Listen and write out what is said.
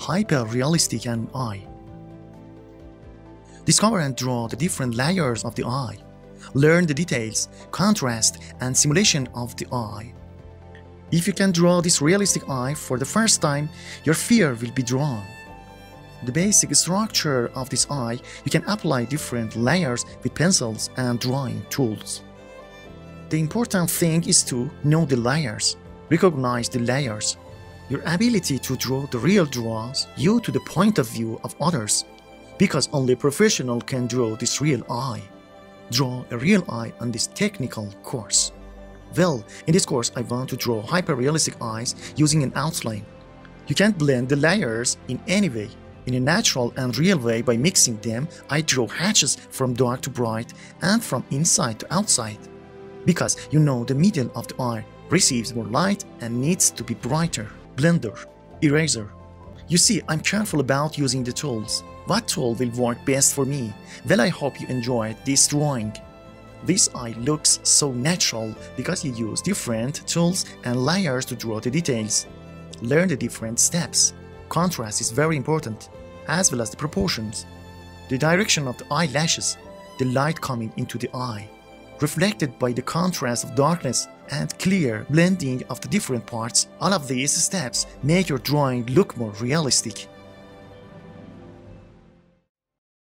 hyper-realistic an eye. Discover and draw the different layers of the eye. Learn the details, contrast, and simulation of the eye. If you can draw this realistic eye for the first time, your fear will be drawn. The basic structure of this eye, you can apply different layers with pencils and drawing tools. The important thing is to know the layers, recognize the layers. Your ability to draw the real draws you to the point of view of others, because only a professional can draw this real eye. Draw a real eye on this technical course. Well, in this course I want to draw hyper-realistic eyes using an outline. You can't blend the layers in any way. In a natural and real way by mixing them, I draw hatches from dark to bright and from inside to outside. Because you know the middle of the eye receives more light and needs to be brighter. Blender, eraser. You see, I'm careful about using the tools. What tool will work best for me? Well, I hope you enjoyed this drawing. This eye looks so natural because you use different tools and layers to draw the details. Learn the different steps. Contrast is very important, as well as the proportions. The direction of the eyelashes, the light coming into the eye, reflected by the contrast of darkness and clear blending of the different parts. All of these steps make your drawing look more realistic.